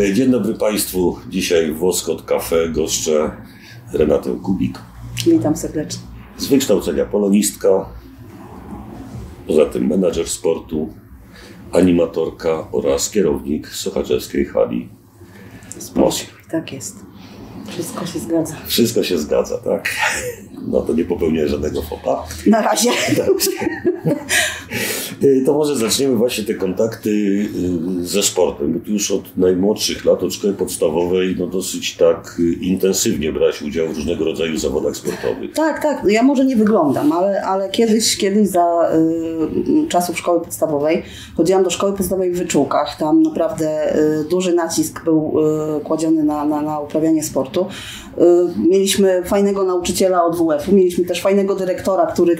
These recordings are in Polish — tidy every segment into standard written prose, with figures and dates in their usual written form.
Dzień dobry Państwu. Dzisiaj w Woskot Cafe goszczę Renatę Kubik. Witam serdecznie. Z wykształcenia polonistka, poza tym menadżer sportu, animatorka oraz kierownik sochaczeskiej hali Mosi. Tak jest. Wszystko się zgadza. Wszystko się zgadza, tak? No to nie popełnię żadnego fopa. Na razie. To może zaczniemy właśnie te kontakty ze sportem, bo tu już od najmłodszych lat, od szkoły podstawowej, no dosyć tak intensywnie brać udział w różnego rodzaju zawodach sportowych. Tak. Ja może nie wyglądam, ale kiedyś za czasów szkoły podstawowej chodziłam do szkoły podstawowej w Wyczółkach. Tam naprawdę duży nacisk był kładziony na uprawianie sportu. Mieliśmy fajnego nauczyciela od WF-u, mieliśmy też fajnego dyrektora, który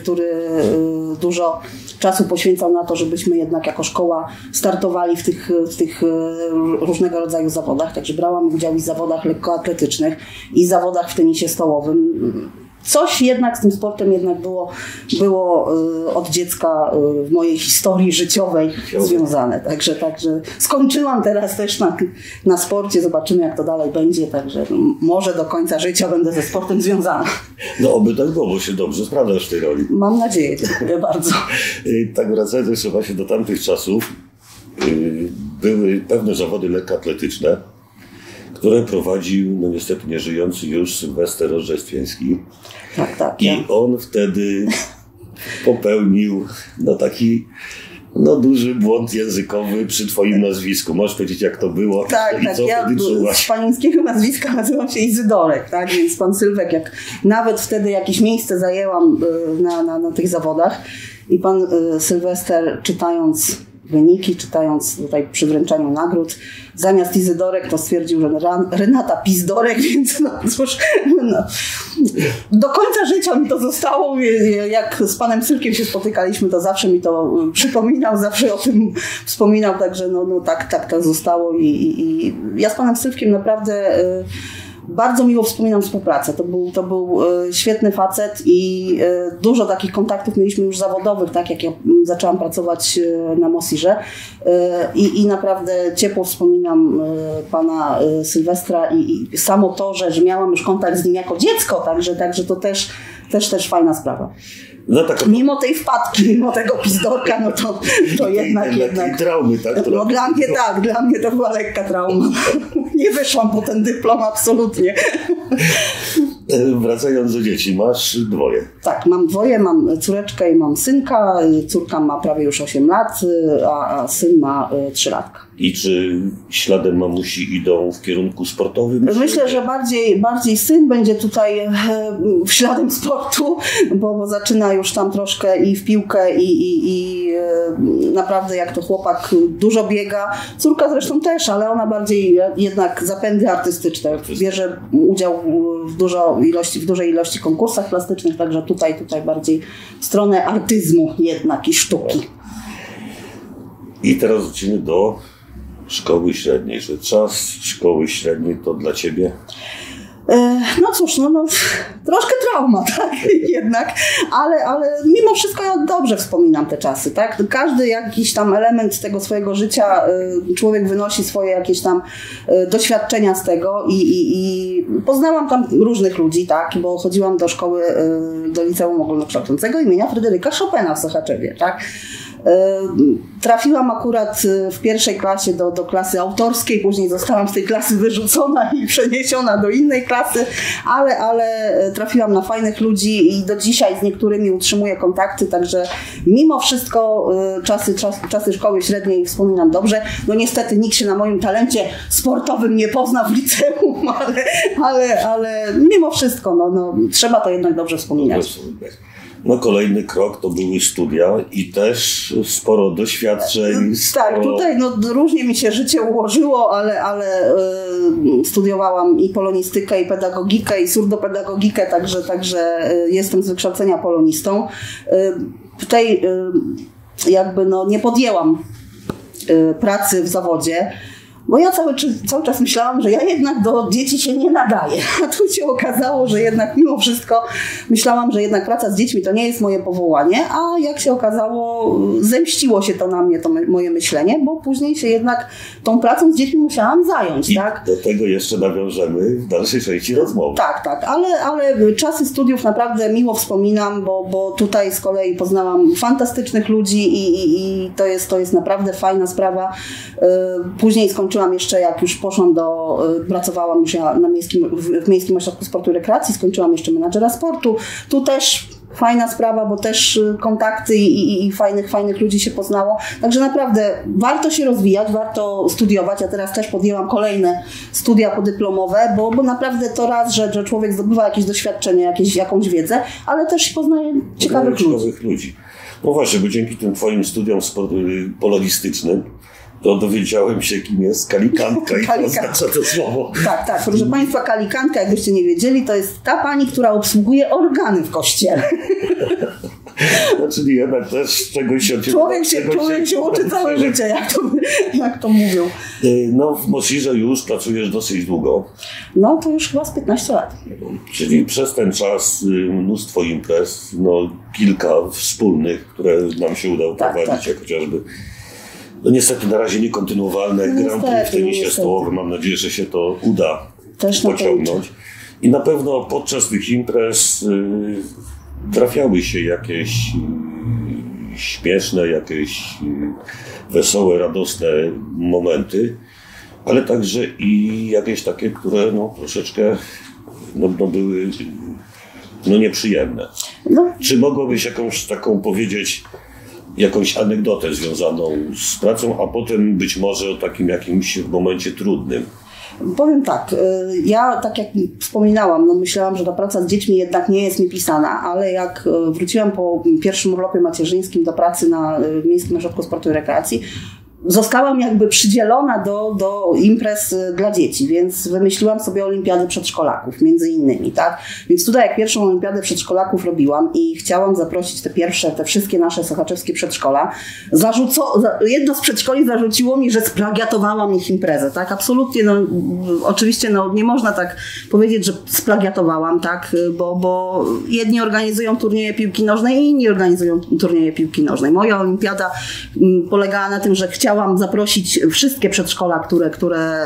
dużo czasu poświęcał na to, żebyśmy jednak jako szkoła startowali w tych różnego rodzaju zawodach. Także brałam udział i w zawodach lekkoatletycznych, i w zawodach w tenisie stołowym. Coś jednak z tym sportem było od dziecka w mojej historii życiowej związane. Także skończyłam teraz też na sporcie. Zobaczymy, jak to dalej będzie. Także może do końca życia będę ze sportem związana. No oby tak było, bo się dobrze sprawdzasz w tej roli. Mam nadzieję, dziękuję bardzo. Tak wracając jeszcze właśnie do tamtych czasów, były pewne zawody lekkoatletyczne, które prowadził, no niestety nieżyjący już Sylwester Rożestwiński. Tak. I on wtedy popełnił taki duży błąd językowy przy twoim nazwisku. Możesz powiedzieć, jak to było? Tak. Ja z panieńskiego nazwiska nazywam się Izydorek, tak? Więc pan Sylwek, jak nawet wtedy jakieś miejsce zajęłam na tych zawodach i pan Sylwester, czytając wyniki, czytając tutaj przy wręczaniu nagród, zamiast Izydorek to stwierdził, że Renata Pizdorek, więc cóż, do końca życia mi to zostało. Jak z panem Sylkiem się spotykaliśmy, to zawsze mi to przypominał, zawsze o tym wspominał, także tak to zostało i ja z panem Sylkiem naprawdę bardzo miło wspominam współpracę. To był świetny facet i dużo takich kontaktów mieliśmy już zawodowych, tak jak ja zaczęłam pracować na Mosirze i naprawdę ciepło wspominam pana Sylwestra i samo to, że miałam już kontakt z nim jako dziecko, także to też fajna sprawa. Mimo tej wpadki, mimo tego pizdorka, to jednak. Traumy, tak? No, dla mnie to była lekka trauma. Nie wyszłam po ten dyplom, absolutnie. Wracając do dzieci, masz dwoje. Tak, mam dwoje, mam córeczkę i mam synka. Córka ma prawie już 8 lat, a syn ma 3 latka. I czy śladem mamusi idą w kierunku sportowym? Myślę, że bardziej syn będzie tutaj śladem sportu, bo zaczyna już tam troszkę i w piłkę i naprawdę jak to chłopak dużo biega. Córka zresztą też, ale ona bardziej jednak zapędy artystyczne. Bierze udział w dużej ilości konkursach plastycznych, także tutaj bardziej w stronę artyzmu jednak i sztuki. I teraz wrócimy do szkoły średniej, że czas szkoły średniej to dla ciebie? No cóż, troszkę trauma, tak, jednak, ale mimo wszystko ja dobrze wspominam te czasy, tak. Każdy jakiś tam element tego swojego życia, człowiek wynosi swoje jakieś tam doświadczenia z tego i poznałam tam różnych ludzi, tak, bo chodziłam do szkoły, do liceum ogólnokształcącego imienia Fryderyka Chopina w Sochaczewie, tak. Trafiłam akurat w pierwszej klasie do klasy autorskiej, później zostałam z tej klasy wyrzucona i przeniesiona do innej klasy, ale trafiłam na fajnych ludzi i do dzisiaj z niektórymi utrzymuję kontakty, także mimo wszystko czasy szkoły średniej wspominam dobrze. No niestety nikt się na moim talencie sportowym nie pozna w liceum, ale mimo wszystko trzeba to jednak dobrze wspominać. Kolejny krok to były studia i też sporo doświadczeń. Tak, tutaj różnie mi się życie ułożyło, ale studiowałam i polonistykę, i pedagogikę, i surdopedagogikę, także jestem z wykształcenia polonistą. Tutaj jakby nie podjęłam pracy w zawodzie, Bo ja cały czas myślałam, że ja jednak do dzieci się nie nadaję. A tu się okazało, że jednak mimo wszystko myślałam, że jednak praca z dziećmi to nie jest moje powołanie, a jak się okazało, zemściło się to na mnie, to moje myślenie, bo później się jednak tą pracą z dziećmi musiałam zająć. I tak? do tego jeszcze nawiążemy w dalszej części rozmowy. Tak, ale czasy studiów naprawdę miło wspominam, bo tutaj z kolei poznałam fantastycznych ludzi i to jest naprawdę fajna sprawa. Później skończyłam jeszcze, jak już poszłam pracowałam już ja w Miejskim Ośrodku Sportu i Rekreacji, skończyłam jeszcze menadżera sportu. Tu też fajna sprawa, bo też kontakty i fajnych ludzi się poznało. Także naprawdę warto się rozwijać, warto studiować. Ja teraz też podjęłam kolejne studia podyplomowe, bo naprawdę to raz, że człowiek zdobywa jakieś doświadczenie, jakąś wiedzę, ale też poznaje ciekawych ludzi. No właśnie, bo dzięki tym twoim studiom polonistycznym to dowiedziałem się, kim jest kalikantka i co oznacza to słowo. Tak. Proszę Państwa, kalikantka, jakbyście nie wiedzieli, to jest ta pani, która obsługuje organy w kościele. No, czyli jednak też czegoś się... Człowiek się uczy całe życie, jak to mówią. No w Mosirze już pracujesz dosyć długo. No to już chyba z 15 lat. Czyli przez ten czas mnóstwo imprez, kilka wspólnych, które nam się udało prowadzić, jak chociażby niestety na razie niekontynuowalne Grand Prix w tenisie stołowym. Mam nadzieję, że się to uda też pociągnąć. I na pewno podczas tych imprez trafiały się jakieś śmieszne, jakieś wesołe, radosne momenty, ale także i jakieś takie, które troszeczkę były nieprzyjemne. Czy mogłabyś jakąś taką powiedzieć, jakąś anegdotę związaną z pracą, a potem być może o takim jakimś momencie trudnym? Powiem tak, ja tak jak wspominałam, myślałam, że ta praca z dziećmi jednak nie jest mi pisana, ale jak wróciłam po pierwszym urlopie macierzyńskim do pracy na Miejskim Ośrodku Sportu i Rekreacji, zostałam jakby przydzielona do imprez dla dzieci, więc wymyśliłam sobie olimpiady przedszkolaków, między innymi, tak? Więc tutaj jak pierwszą olimpiadę przedszkolaków robiłam i chciałam zaprosić te wszystkie nasze sochaczewskie przedszkola, jedno z przedszkoli zarzuciło mi, że splagiatowałam ich imprezę, tak? Absolutnie, oczywiście nie można tak powiedzieć, że splagiatowałam, tak? Bo jedni organizują turnieje piłki nożnej i inni organizują turnieje piłki nożnej. Moja olimpiada polegała na tym, że chciałam zaprosić wszystkie przedszkola, które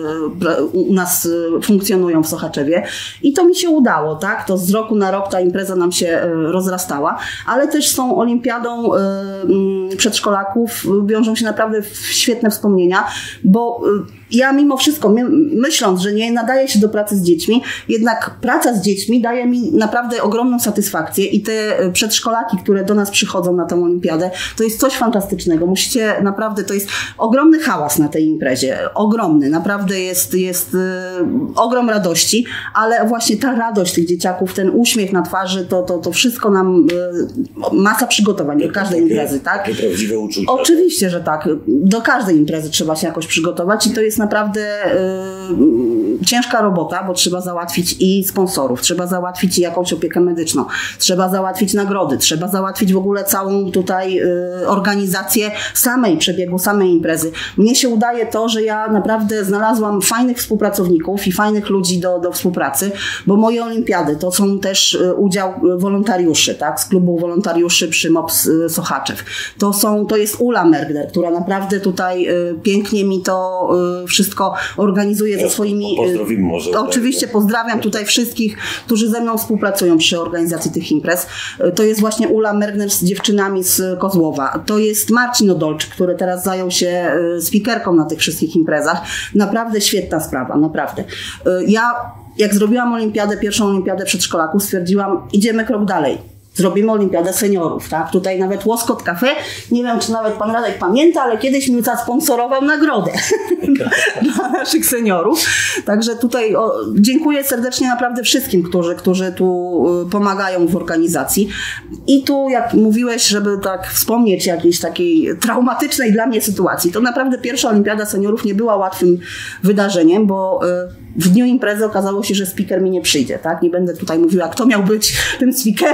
u nas funkcjonują w Sochaczewie i to mi się udało, tak? To z roku na rok ta impreza nam się rozrastała, ale też z tą olimpiadą przedszkolaków wiążą się naprawdę świetne wspomnienia, bo ja mimo wszystko, myśląc, że nie nadaję się do pracy z dziećmi, jednak praca z dziećmi daje mi naprawdę ogromną satysfakcję i te przedszkolaki, które do nas przychodzą na tę olimpiadę, to jest coś fantastycznego. Musicie naprawdę, to jest ogromny hałas na tej imprezie. Ogromny. Naprawdę jest ogrom radości, ale właśnie ta radość tych dzieciaków, ten uśmiech na twarzy, to wszystko nam masa przygotowań do każdej imprezy, tak? To prawdziwe uczucie. Oczywiście, że tak. Do każdej imprezy trzeba się jakoś przygotować i to jest naprawdę ciężka robota, bo trzeba załatwić i sponsorów, trzeba załatwić i jakąś opiekę medyczną, trzeba załatwić nagrody, trzeba załatwić w ogóle całą tutaj organizację przebiegu samej imprezy. Mnie się udaje to, że ja naprawdę znalazłam fajnych współpracowników i fajnych ludzi do współpracy, bo moje olimpiady to są też udział wolontariuszy, tak, z klubu wolontariuszy przy MOPS Sochaczew. To jest Ula Mergner, która naprawdę tutaj pięknie mi to wszystko organizuje ze swoimi... Pozdrowimy może. Oczywiście pozdrawiam tutaj wszystkich, którzy ze mną współpracują przy organizacji tych imprez. To jest właśnie Ula Mergner z dziewczynami z Kozłowa. To jest Marcin Odolczyk, który teraz zajął się speakerką na tych wszystkich imprezach. Naprawdę świetna sprawa, naprawdę. Ja jak zrobiłam pierwszą olimpiadę przedszkolaków, stwierdziłam, idziemy krok dalej. Zrobimy olimpiadę seniorów, tak? Tutaj nawet Łoskot Cafe, nie wiem, czy nawet pan Radek pamięta, ale kiedyś mi zasponsorował nagrodę dla naszych seniorów. Także tutaj dziękuję serdecznie naprawdę wszystkim, którzy tu pomagają w organizacji. I tu, jak mówiłeś, żeby tak wspomnieć jakiejś takiej traumatycznej dla mnie sytuacji, to naprawdę pierwsza olimpiada seniorów nie była łatwym wydarzeniem, bo w dniu imprezy okazało się, że speaker mi nie przyjdzie, tak? Nie będę tutaj mówiła, kto miał być tym speakerem,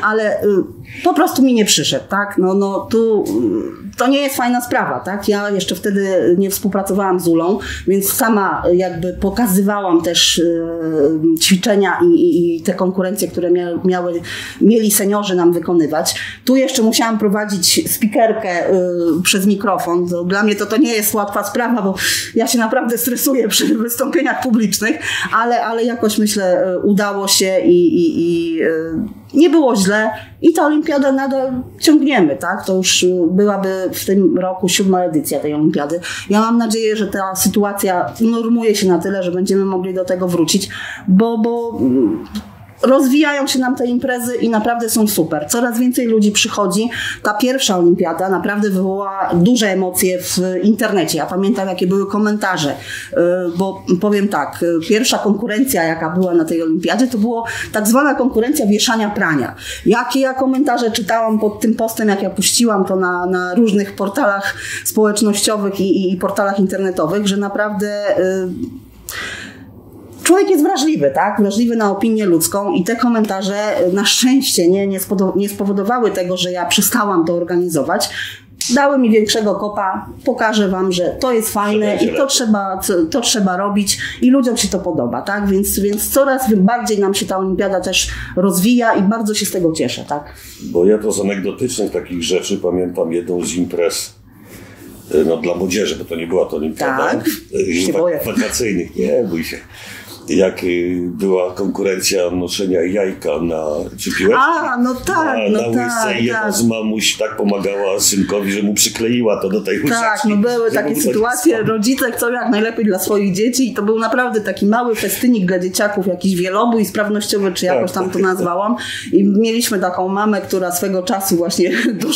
ale po prostu mi nie przyszedł, tak? No tu to nie jest fajna sprawa, tak? Ja jeszcze wtedy nie współpracowałam z Ulą, więc sama jakby pokazywałam też ćwiczenia i te konkurencje, które mieli seniorzy nam wykonywać. Tu jeszcze musiałam prowadzić spikerkę przez mikrofon. Dla mnie to nie jest łatwa sprawa, bo ja się naprawdę stresuję przy wystąpieniach publicznych, ale jakoś myślę udało się i nie było źle i tę olimpiadę nadal ciągniemy, tak? To już byłaby w tym roku 7. edycja tej olimpiady. Ja mam nadzieję, że ta sytuacja normuje się na tyle, że będziemy mogli do tego wrócić, bo rozwijają się nam te imprezy i naprawdę są super. Coraz więcej ludzi przychodzi. Ta pierwsza olimpiada naprawdę wywołała duże emocje w internecie. Ja pamiętam, jakie były komentarze, bo powiem tak, pierwsza konkurencja, jaka była na tej olimpiadzie, to była tak zwana konkurencja wieszania prania. Jakie ja komentarze czytałam pod tym postem, jak ja puściłam to na różnych portalach społecznościowych i portalach internetowych, że naprawdę człowiek jest wrażliwy, tak? Wrażliwy na opinię ludzką i te komentarze na szczęście nie spowodowały tego, że ja przestałam to organizować. Dały mi większego kopa, pokażę wam, że to jest fajne i to trzeba robić i ludziom się to podoba, tak? Więc coraz bardziej nam się ta olimpiada też rozwija i bardzo się z tego cieszę, tak? Bo ja to z anegdotycznych takich rzeczy pamiętam jedną z imprez dla młodzieży, bo to nie była to olimpiada. Tak, się boję. Wakacyjnych, nie bój się. Jak była konkurencja noszenia jajka czy piłeczki no tak, na łyżce i jedna z mamuś tak pomagała synkowi, że mu przykleiła to do tej łyżeczki. Tak, były takie sytuacje, rodzice chcą jak najlepiej dla swoich dzieci i to był naprawdę taki mały festynik dla dzieciaków, jakiś wielobój sprawnościowy, czy jakoś tam to nazwałam i mieliśmy taką mamę, która swego czasu właśnie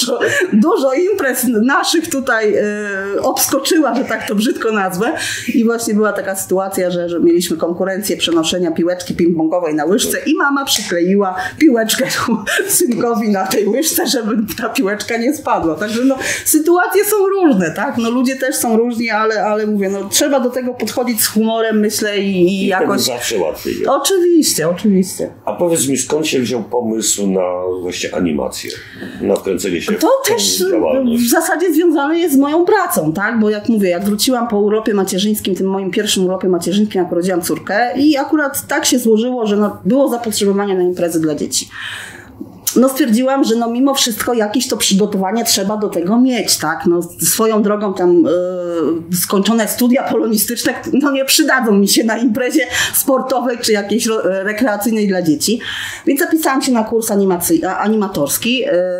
dużo imprez naszych tutaj obskoczyła, że tak to brzydko nazwę i właśnie była taka sytuacja, że mieliśmy konkurencję przenoszenia piłeczki ping-pongowej na łyżce i mama przykleiła piłeczkę synkowi na tej łyżce, żeby ta piłeczka nie spadła. Także sytuacje są różne, tak? Ludzie też są różni, ale mówię, trzeba do tego podchodzić z humorem, myślę i jakoś... zawsze łatwiej. Oczywiście. A powiedz mi, skąd się wziął pomysł na właśnie animację? Na wkręcenie się to w tą też działalność? w zasadzie związane jest z moją pracą, tak? Bo jak mówię, jak wróciłam po urlopie macierzyńskim, tym moim pierwszym urlopie macierzyńskim, jak urodziłam córkę i akurat tak się złożyło, że było zapotrzebowanie na imprezy dla dzieci. Stwierdziłam, że mimo wszystko jakieś to przygotowanie trzeba do tego mieć, tak? Swoją drogą tam skończone studia polonistyczne nie przydadzą mi się na imprezie sportowej czy jakiejś rekreacyjnej dla dzieci. Więc zapisałam się na kurs animatorski.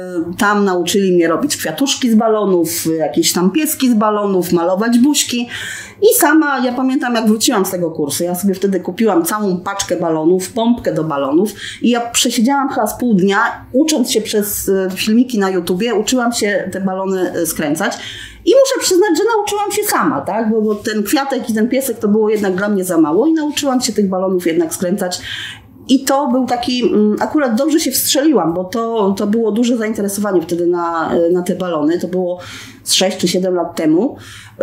Tam nauczyli mnie robić kwiatuszki z balonów, jakieś tam pieski z balonów, malować buźki. I sama, ja pamiętam, jak wróciłam z tego kursu, ja sobie wtedy kupiłam całą paczkę balonów, pompkę do balonów i ja przesiedziałam chyba z pół dnia, ucząc się przez filmiki na YouTubie, uczyłam się te balony skręcać. I muszę przyznać, że nauczyłam się sama, tak? Bo ten kwiatek i ten piesek to było jednak dla mnie za mało i nauczyłam się tych balonów jednak skręcać. I to był taki, akurat dobrze się wstrzeliłam, bo to było duże zainteresowanie wtedy na te balony. To było z 6 czy 7 lat temu,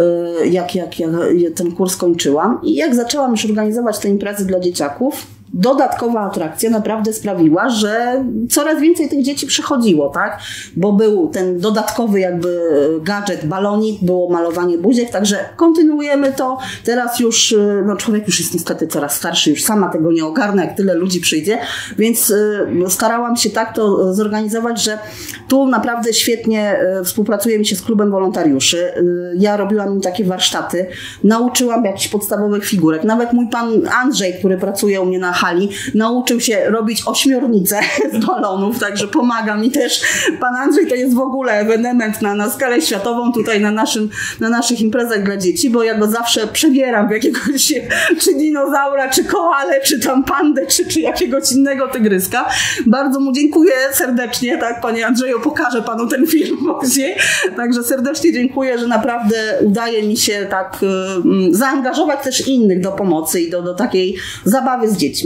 jak ja ten kurs kończyłam. I jak zaczęłam już organizować te imprezy dla dzieciaków, dodatkowa atrakcja naprawdę sprawiła, że coraz więcej tych dzieci przychodziło, tak? Bo był ten dodatkowy jakby gadżet, balonik, było malowanie buziek, także kontynuujemy to. Teraz już, człowiek już jest niestety coraz starszy, już sama tego nie ogarnę, jak tyle ludzi przyjdzie, więc starałam się tak to zorganizować, że tu naprawdę świetnie współpracuje mi się z klubem wolontariuszy. Ja robiłam im takie warsztaty, nauczyłam jakichś podstawowych figurek. Nawet mój pan Andrzej, który pracuje u mnie na hali, nauczył się robić ośmiornicę z balonów, także pomaga mi też. Pan Andrzej to jest w ogóle ewenement na skalę światową tutaj na naszych imprezach dla dzieci, bo ja go zawsze przebieram w jakiegoś czy dinozaura, czy koalę, czy tam pandę, czy jakiegoś innego tygryska. Bardzo mu dziękuję serdecznie, tak, panie Andrzeju, pokażę panu ten film później. Także serdecznie dziękuję, że naprawdę udaje mi się tak zaangażować też innych do pomocy i do takiej zabawy z dziećmi.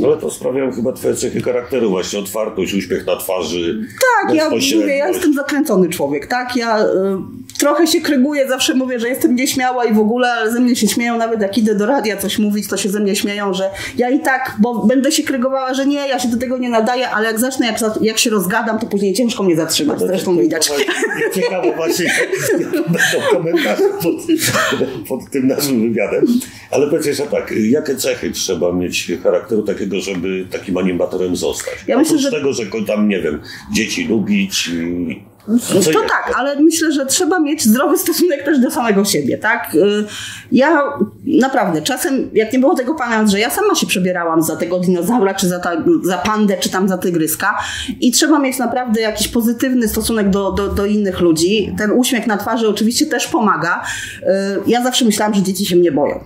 Ale to sprawiają chyba twoje cechy charakteru, właśnie otwartość, uśmiech na twarzy. Tak, ja mówię, ja jestem zakręcony człowiek, tak? Ja trochę się kryguję, zawsze mówię, że jestem nieśmiała i w ogóle, ale ze mnie się śmieją, nawet jak idę do radia coś mówić, to się ze mnie śmieją, że ja i tak, bo będę się krygowała, że nie, ja się do tego nie nadaję, ale jak zacznę, jak się rozgadam, to później ciężko mnie zatrzymać, zresztą widać. Ciekawe właśnie, będą komentarze pod tym naszym wywiadem. Ale powiedz jeszcze tak, jakie cechy trzeba mieć charakteru takiego, żeby takim animatorem zostać? Ja myślę, że tego, że tam, nie wiem, dzieci lubić... To tak, ale myślę, że trzeba mieć zdrowy stosunek też do samego siebie, tak? Ja naprawdę czasem, jak nie było tego pana Andrzeja, sama się przebierałam za tego dinozaura, czy za pandę, czy tam za tygryska i trzeba mieć naprawdę jakiś pozytywny stosunek do innych ludzi. Ten uśmiech na twarzy oczywiście też pomaga. Ja zawsze myślałam, że dzieci się mnie boją.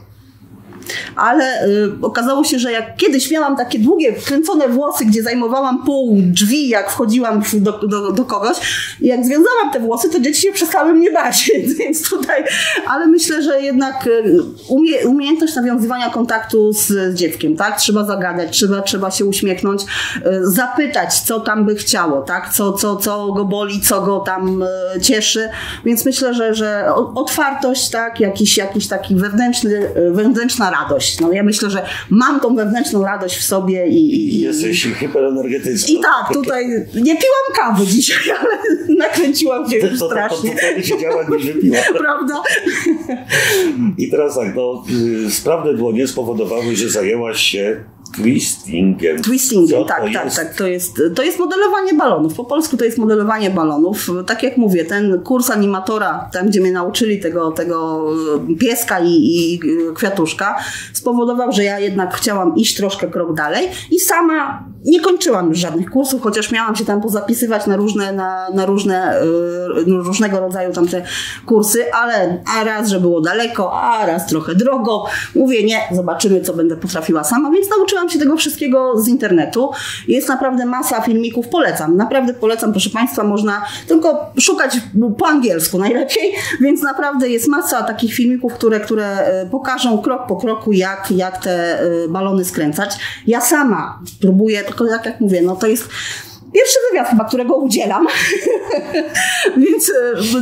Ale okazało się, że jak kiedyś miałam takie długie, kręcone włosy, gdzie zajmowałam pół drzwi, jak wchodziłam do kogoś i jak związałam te włosy, to dzieci się przestały mnie bać, więc tutaj, ale myślę, że jednak umiejętność nawiązywania kontaktu z dzieckiem, tak? Trzeba zagadać, trzeba się uśmiechnąć, zapytać, co tam by chciało, tak? Co go boli, co go tam cieszy, więc myślę, że otwartość, tak? Jakiś taki wewnętrzna radość. No ja myślę, że mam tą wewnętrzną radość w sobie i jesteś hiperenergetyczna. I tak, tutaj nie piłam kawy dzisiaj, ale nakręciłam się już strasznie. To siedziała, nie wypiła. Prawda? I teraz tak, sprawne dłonie spowodowały, że zajęłaś się twistingiem. Twistingiem, tak. To jest modelowanie balonów. Po polsku to jest modelowanie balonów. Tak jak mówię, ten kurs animatora, tam gdzie mnie nauczyli tego pieska i kwiatuszka, spowodował, że ja jednak chciałam iść troszkę krok dalej i sama nie kończyłam już żadnych kursów, chociaż miałam się tam pozapisywać na różnego rodzaju tamte kursy, ale raz, że było daleko, a raz trochę drogo. Mówię, nie, zobaczymy, co będę potrafiła sama, więc nauczyłam się tego wszystkiego z internetu. Jest naprawdę masa filmików, polecam. Naprawdę polecam, proszę Państwa, można tylko szukać po angielsku najlepiej, więc naprawdę jest masa takich filmików, które pokażą krok po kroku, jak te balony skręcać. Ja sama próbuję, tylko jak mówię, no to jest pierwszy wywiad chyba, którego udzielam, więc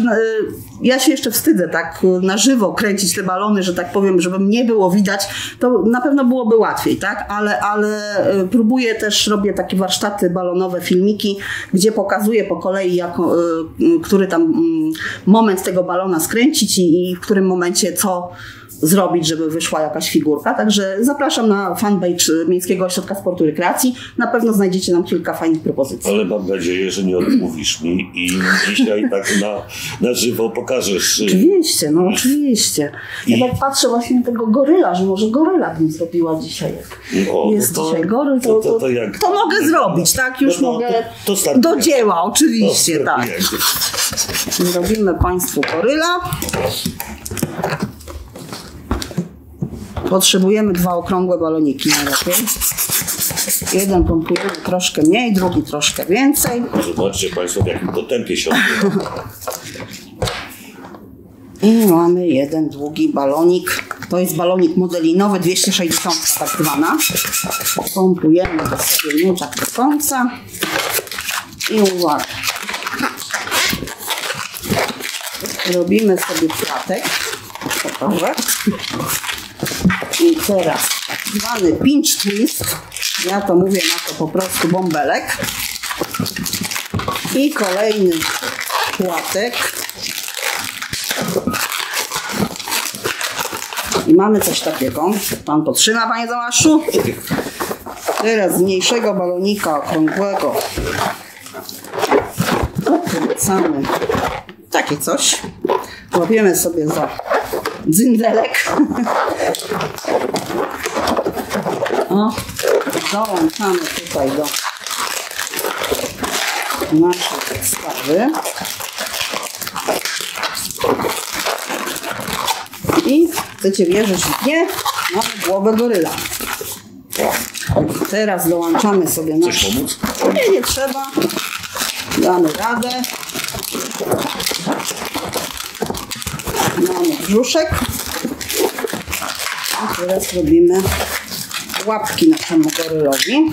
ja się jeszcze wstydzę tak na żywo kręcić te balony, że tak powiem, żeby mnie było widać, to na pewno byłoby łatwiej, tak? Ale próbuję też, robię takie warsztaty balonowe, filmiki, gdzie pokazuję po kolei, który tam moment tego balona skręcić i w którym momencie co zrobić, żeby wyszła jakaś figurka. Także zapraszam na fanpage Miejskiego Ośrodka Sportu i Rekreacji. Na pewno znajdziecie tam kilka fajnych propozycji. Ale mam nadzieję, że nie odmówisz mi i dzisiaj tak na żywo pokażesz. Oczywiście, no oczywiście. Ja tak patrzę właśnie na tego goryla, że może goryla bym zrobiła dzisiaj. Jest dzisiaj goryl, to mogę zrobić, tak? Już mogę do dzieła, oczywiście, tak. Zrobimy Państwu goryla. Potrzebujemy 2 okrągłe baloniki najlepiej. Jeden pompujemy troszkę mniej, drugi troszkę więcej. Zobaczcie Państwo, w jakim to tempie się odbywa. I mamy jeden długi balonik. To jest balonik modelinowy, 260 tak zwana. Pompujemy go sobie mieczak do końca. I uwaga. Robimy sobie kwiatek. Pokażę. I teraz tak zwany pinch twist. Ja to mówię na to po prostu bąbelek. I kolejny płatek. I mamy coś takiego. Pan potrzyma, panie Tomaszu. Teraz z mniejszego balonika okrągłego wrzucamy takie coś. Łapiemy sobie za dzyndelek. Dołączamy tutaj do naszej podstawy. I chcecie wierzyć w nie, mamy głowę goryla. Teraz dołączamy sobie nasz... Coś pomóc? Nie trzeba. Damy radę. Mamy brzuszek. A teraz robimy łapki naszemu gorylowi.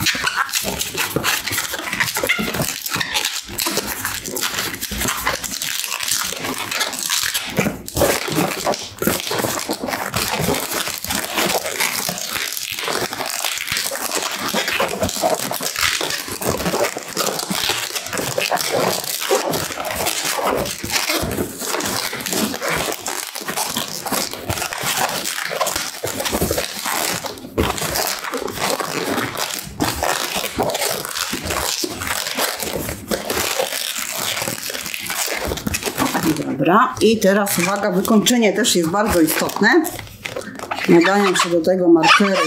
Dobra, i teraz uwaga, wykończenie też jest bardzo istotne. Nadają się do tego markery.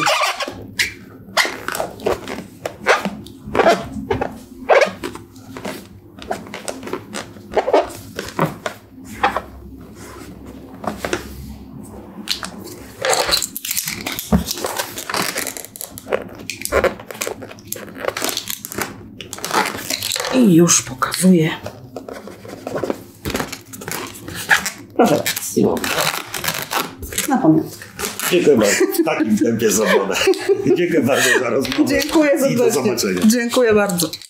I już pokazuję. Proszę bardzo. Na pamiątkę. Dziękuję bardzo. W takim tempie zrobione. Dziękuję bardzo za rozmowę. Dziękuję i do zobaczenia. Dziękuję bardzo.